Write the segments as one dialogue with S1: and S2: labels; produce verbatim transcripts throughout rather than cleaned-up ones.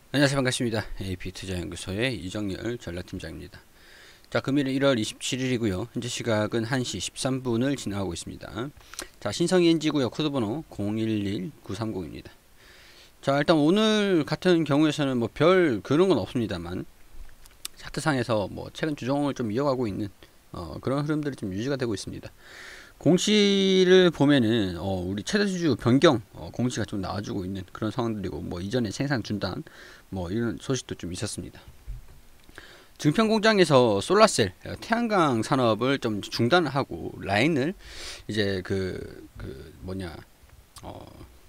S1: 안녕하세요. 반갑습니다. 에이피투자연구소의 이정열 전략팀장입니다. 자, 금일은 일월 이십칠일이고요. 현재 시각은 한 시 십삼 분을 지나가고 있습니다. 자, 신성이 엔지고요. 코드번호 공일일 구삼공입니다. 자, 일단 오늘 같은 경우에서는 뭐 별 그런 건 없습니다만 차트상에서 뭐 최근 주종을 좀 이어가고 있는 어, 그런 흐름들이 좀 유지가 되고 있습니다. 공시를 보면은 어, 우리 최대주주 변경 어, 공시가 좀 나와주고 있는 그런 상황들이고, 뭐 이전에 생산 중단 뭐 이런 소식도 좀 있었습니다. 증평공장에서 솔라셀 태양광 산업을 좀 중단하고 라인을 이제 그, 그 뭐냐 어,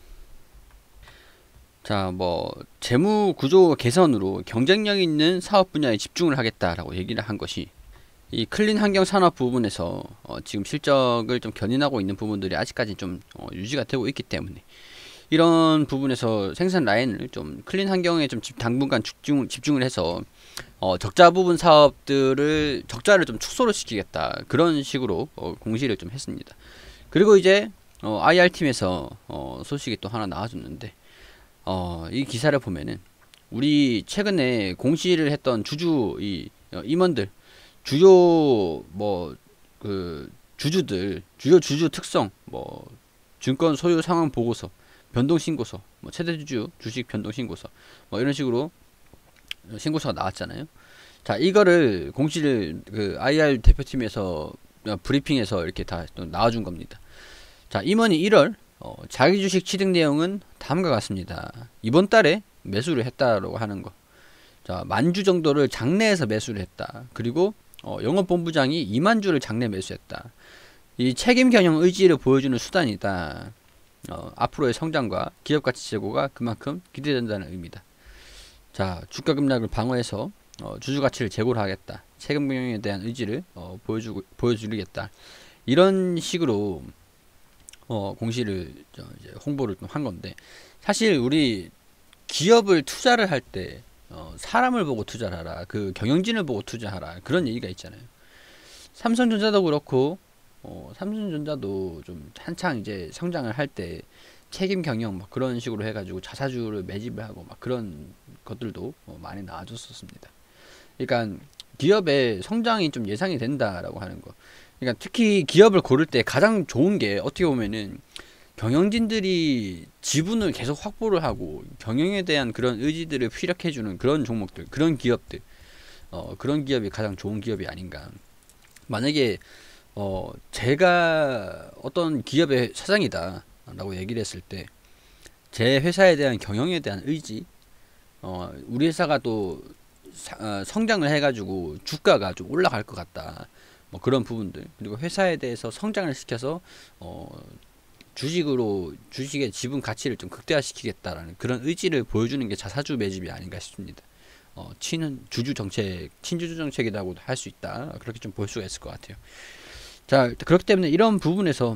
S1: 자, 뭐 재무 구조 개선으로 경쟁력 있는 사업 분야에 집중을 하겠다라고 얘기를 한 것이, 이 클린 환경 산업 부분에서 어, 지금 실적을 좀 견인하고 있는 부분들이 아직까지 좀 어, 유지가 되고 있기 때문에 이런 부분에서 생산 라인을 좀 클린 환경에 좀 집- 당분간 집중, 집중을 해서 어, 적자 부분 사업들을 적자를 좀 축소를 시키겠다, 그런 식으로 어, 공시를 좀 했습니다. 그리고 이제 어, 아이알 팀에서 어, 소식이 또 하나 나와줬는데, 어, 이 기사를 보면은 우리 최근에 공시를 했던 주주 이 어, 임원들 주요 뭐 그 주주들 주요 주주 특성, 뭐 증권 소유 상황 보고서, 변동 신고서, 뭐 최대 주주 주식 변동 신고서, 뭐 이런 식으로 신고서가 나왔잖아요. 자, 이거를 공시를 그 아이알 대표팀에서 어, 브리핑에서 이렇게 다 또 나와준 겁니다. 자, 임원이 일월 어, 자기 주식 취득 내용은 다음과 같습니다. 이번 달에 매수를 했다라고 하는 거. 자, 만주 정도를 장내에서 매수를 했다. 그리고 어, 영업본부장이 이만 주를 장내 매수했다. 이 책임 경영 의지를 보여주는 수단이다. 어, 앞으로의 성장과 기업 가치 제고가 그만큼 기대된다는 의미다. 자, 주가 급락을 방어해서 어, 주주 가치를 제고를 하겠다. 책임 경영에 대한 의지를 어, 보여주고 보여주겠다. 이런 식으로 어, 공시를 저, 이제 홍보를 좀 한 건데, 사실 우리 기업을 투자를 할 때 어, 사람을 보고 투자를 하라, 그 경영진을 보고 투자하라, 그런 얘기가 있잖아요. 삼성전자도 그렇고 어, 삼성전자도 좀 한창 이제 성장을 할 때 책임 경영 막 그런 식으로 해가지고 자사주를 매집을 하고 막 그런 것들도 어, 많이 나와줬었습니다. 그러니까 기업의 성장이 좀 예상이 된다라고 하는 거. 그러니까 특히 기업을 고를 때 가장 좋은 게 어떻게 보면은 경영진들이 지분을 계속 확보를 하고 경영에 대한 그런 의지들을 피력해주는 그런 종목들, 그런 기업들, 어, 그런 기업이 가장 좋은 기업이 아닌가. 만약에 어, 제가 어떤 기업의 사장이다라고 얘기를 했을 때 제 회사에 대한 경영에 대한 의지, 어, 우리 회사가 또 사- 어, 성장을 해가지고 주가가 좀 올라갈 것 같다. 뭐 그런 부분들, 그리고 회사에 대해서 성장을 시켜서 어, 주식으로 주식의 지분 가치를 좀 극대화시키겠다라는 그런 의지를 보여주는 게 자사주 매집이 아닌가 싶습니다. 어, 친 주주 정책, 친주주 정책이라고도 할 수 있다. 그렇게 좀 볼 수가 있을 것 같아요. 자, 그렇기 때문에 이런 부분에서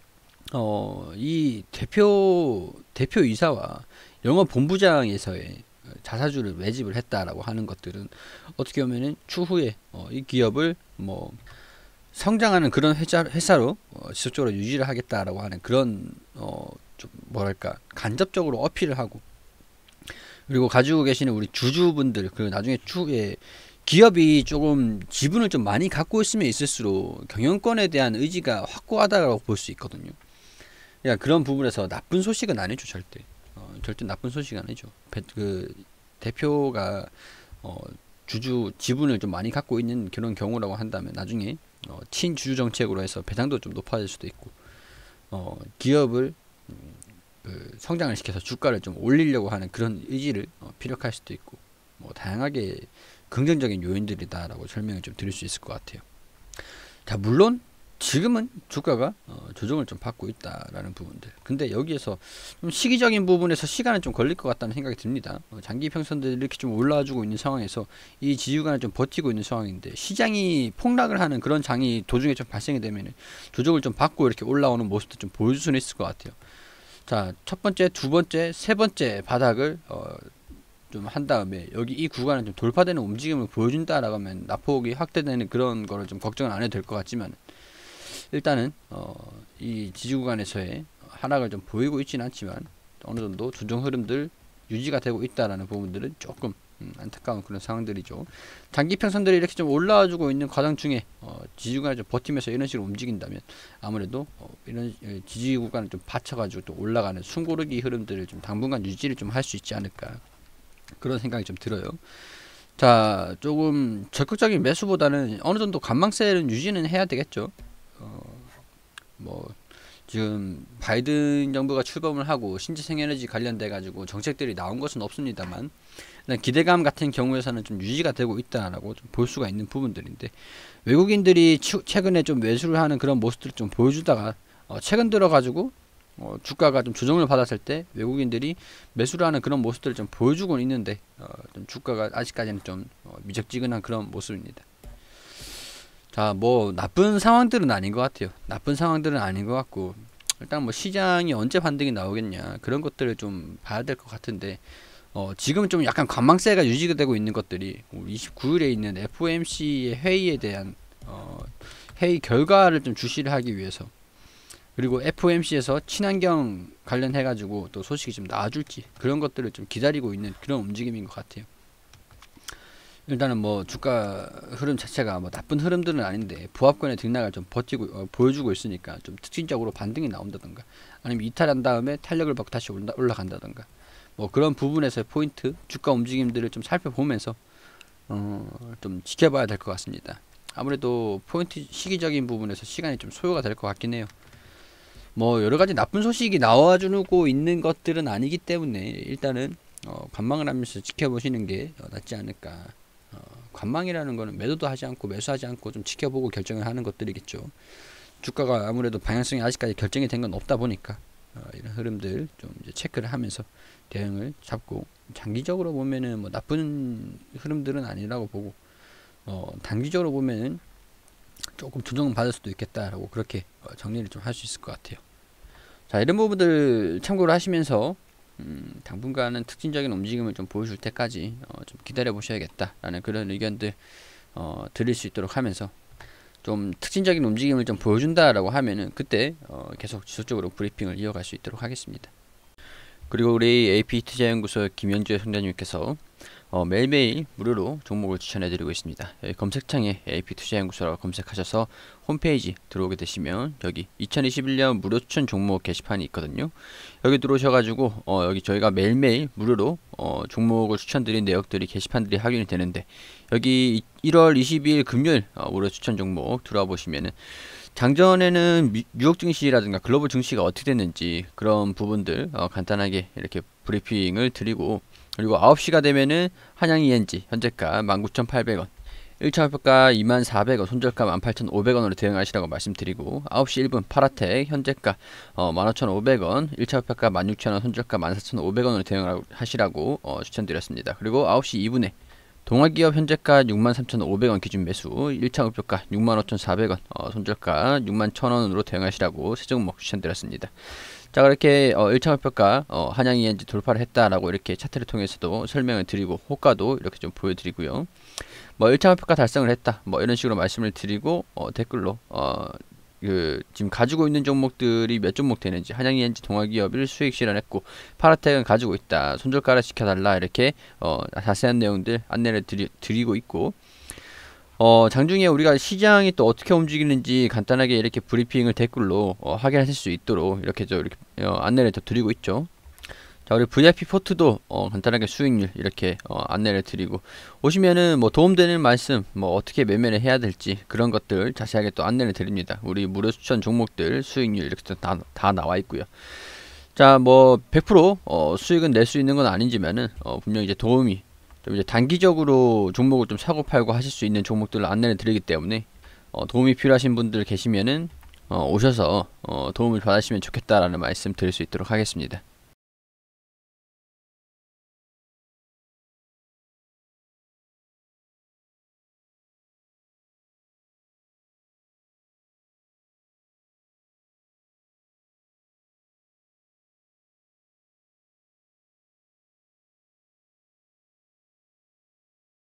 S1: 어, 이 대표 대표이사와 영업본부장에서의 자사주를 매집을 했다라고 하는 것들은 어떻게 보면은 추후에 어, 이 기업을 뭐 성장하는 그런 회사, 회사로 어, 지속적으로 유지를 하겠다라고 하는 그런 어, 좀 뭐랄까 간접적으로 어필을 하고, 그리고 가지고 계시는 우리 주주분들, 그 나중에 추후에 기업이 조금 지분을 좀 많이 갖고 있으면 있을수록 경영권에 대한 의지가 확고하다고 볼 수 있거든요. 그러니까 그런 부분에서 나쁜 소식은 아니죠, 절대. 어, 절대 나쁜 소식은 아니죠. 배, 그 대표가 어, 주주 지분을 좀 많이 갖고 있는 그런 경우라고 한다면 나중에 어, 친주주 정책으로 해서 배당도 좀 높아질 수도 있고, 어, 기업을 음, 그 성장을 시켜서 주가를 좀 올리려고 하는 그런 의지를 어, 피력할 수도 있고, 뭐 다양하게 긍정적인 요인들이다라고 설명을 좀 드릴 수 있을 것 같아요. 자, 물론 지금은 주가가 어, 조정을 좀 받고 있다라는 부분들. 근데 여기에서 좀 시기적인 부분에서 시간은 좀 걸릴 것 같다는 생각이 듭니다. 어, 장기 평선들이 이렇게 좀 올라와주고 있는 상황에서 이 지유간을 좀 버티고 있는 상황인데, 시장이 폭락을 하는 그런 장이 도중에 좀 발생이 되면 조정을 좀 받고 이렇게 올라오는 모습도 좀 보여줄 수는 있을 것 같아요. 자, 첫 번째, 두 번째, 세 번째 바닥을 어, 좀 한 다음에 여기 이 구간을 좀 돌파되는 움직임을 보여준다라고 하면 낙폭이 확대되는 그런 거를 좀 걱정을 안 해도 될 것 같지만, 일단은 어, 이 지지 구간에서의 하락을 좀 보이고 있지는 않지만 어느 정도 조정 흐름들 유지가 되고 있다라는 부분들은 조금 음, 안타까운 그런 상황들이죠. 단기 평선들이 이렇게 좀 올라와주고 있는 과정 중에 어, 지지 구간을 좀 버티면서 이런 식으로 움직인다면 아무래도 어, 이런 지지 구간을 좀 받쳐가지고 또 올라가는 숨고르기 흐름들을 좀 당분간 유지를 좀 할 수 있지 않을까, 그런 생각이 좀 들어요. 자, 조금 적극적인 매수보다는 어느 정도 관망세는 유지는 해야 되겠죠. 어, 뭐 지금 바이든 정부가 출범을 하고 신재생에너지 관련돼 가지고 정책들이 나온 것은 없습니다만, 기대감 같은 경우에서는 좀 유지가 되고 있다라고 좀 볼 수가 있는 부분들인데, 외국인들이 추, 최근에 좀 매수를 하는 그런 모습들을 좀 보여주다가 어, 최근 들어 가지고 어, 주가가 좀 조정을 받았을 때 외국인들이 매수를 하는 그런 모습들을 좀 보여주고 있는데, 어, 좀 주가가 아직까지는 좀 어, 미적지근한 그런 모습입니다. 자, 뭐 나쁜 상황들은 아닌 것 같아요. 나쁜 상황들은 아닌 것 같고, 일단 뭐 시장이 언제 반등이 나오겠냐, 그런 것들을 좀 봐야 될 것 같은데, 어, 지금은 좀 약간 관망세가 유지가 되고 있는 것들이 이십구 일에 있는 에프오엠씨의 회의에 대한 어, 회의 결과를 좀 주시를 하기 위해서, 그리고 에프오엠씨에서 친환경 관련해 가지고 또 소식이 좀 나와줄지, 그런 것들을 좀 기다리고 있는 그런 움직임인 것 같아요. 일단은 뭐 주가 흐름 자체가 뭐 나쁜 흐름들은 아닌데 부합권의 등락을 좀 버티고 어, 보여주고 있으니까 좀 특징적으로 반등이 나온다던가, 아니면 이탈한 다음에 탄력을 받고 다시 올라, 올라간다던가, 뭐 그런 부분에서의 포인트 주가 움직임들을 좀 살펴보면서 어, 좀 지켜봐야 될 것 같습니다. 아무래도 포인트 시기적인 부분에서 시간이 좀 소요가 될 것 같긴 해요. 뭐 여러가지 나쁜 소식이 나와주고 있는 것들은 아니기 때문에 일단은 어, 관망을 하면서 지켜보시는 게 어, 낫지 않을까. 어, 관망이라는 거는 매도도 하지 않고 매수하지 않고 좀 지켜보고 결정을 하는 것들이겠죠. 주가가 아무래도 방향성이 아직까지 결정이 된 건 없다 보니까 어, 이런 흐름들 좀 이제 체크를 하면서 대응을 잡고, 장기적으로 보면은 뭐 나쁜 흐름들은 아니라고 보고, 어, 단기적으로 보면은 조금 조정은 받을 수도 있겠다라고 그렇게 어, 정리를 좀 할 수 있을 것 같아요. 자, 이런 부분들 참고를 하시면서 음, 당분간은 특징적인 움직임을 좀 보여줄 때까지 어, 좀 기다려 보셔야겠다라는 그런 의견들 어, 드릴 수 있도록 하면서, 좀 특징적인 움직임을 좀 보여준다라고 하면은 그때 어, 계속 지속적으로 브리핑을 이어갈 수 있도록 하겠습니다. 그리고 우리 에이피투자연구소 김영주의 총장님께서 어, 매일매일 무료로 종목을 추천해드리고 있습니다. 여기 검색창에 에이피투자연구소라고 검색하셔서 홈페이지 들어오게 되시면 여기 이천이십일 년 무료 추천 종목 게시판이 있거든요. 여기 들어오셔가지고 어, 여기 저희가 매일매일 무료로 어, 종목을 추천드린 내역들이 게시판들이 확인이 되는데, 여기 일월 이십이일 금요일 어, 무료 추천 종목 들어와 보시면은 장전에는 미, 뉴욕 증시라든가 글로벌 증시가 어떻게 됐는지 그런 부분들 어, 간단하게 이렇게 브리핑을 드리고, 그리고 아홉 시가 되면은 한양이엔지 현재가 만 구천팔백 원, 일 차 목표가 이만 사백 원, 손절가 만 팔천오백 원으로 대응하시라고 말씀드리고, 아홉 시 일 분 파라텍 현재가 어, 만 오천오백 원, 일 차 목표가 만 육천 원, 손절가 만 사천오백 원으로 대응하시라고 어, 추천드렸습니다. 그리고 아홉 시 이 분에 동아기업 현재가 육만 삼천오백 원 기준 매수, 일 차 목표가 육만 오천사백 원, 어, 손절가 육만 천 원으로 대응하시라고 세 종목 추천드렸습니다. 자, 그렇게 어, 일 차 목표가 어, 한양이엔지 돌파를 했다라고 이렇게 차트를 통해서도 설명을 드리고, 호가도 이렇게 좀 보여드리고요. 뭐 일 차 목표가 달성을 했다, 뭐 이런 식으로 말씀을 드리고, 어, 댓글로 어, 그 지금 가지고 있는 종목들이 몇 종목 되는지, 한양이엔지 동아기업을 수익 실현했고 파라텍은 가지고 있다, 손절가를 지켜달라, 이렇게 어, 자세한 내용들 안내를 드리, 드리고 있고, 어, 장중에 우리가 시장이 또 어떻게 움직이는지 간단하게 이렇게 브리핑을 댓글로 어, 확인하실 수 있도록 이렇게 저 이렇게 어, 안내를 더 드리고 있죠. 자, 우리 브이아이피 포트도 어, 간단하게 수익률 이렇게 어, 안내를 드리고, 오시면은 뭐 도움되는 말씀, 뭐 어떻게 매매를 해야 될지 그런 것들 자세하게 또 안내를 드립니다. 우리 무료 추천 종목들 수익률 이렇게 다, 다 나와 있고요. 자, 뭐 백 퍼센트 어, 수익은 낼 수 있는 건 아니지만은 어, 분명 이제 도움이 좀 이제 단기적으로 종목을 좀 사고 팔고 하실 수 있는 종목들을 안내를 드리기 때문에 어, 도움이 필요하신 분들 계시면은 어, 오셔서 어, 도움을 받으시면 좋겠다라는 말씀 드릴 수 있도록 하겠습니다.